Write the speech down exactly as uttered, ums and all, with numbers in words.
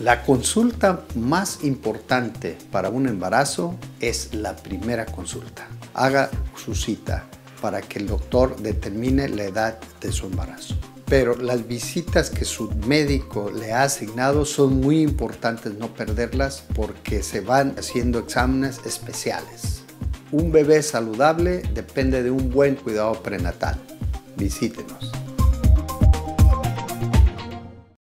La consulta más importante para un embarazo es la primera consulta. Haga su cita para que el doctor determine la edad de su embarazo. Pero las visitas que su médico le ha asignado son muy importantes no perderlas porque se van haciendo exámenes especiales. Un bebé saludable depende de un buen cuidado prenatal. Visítenos.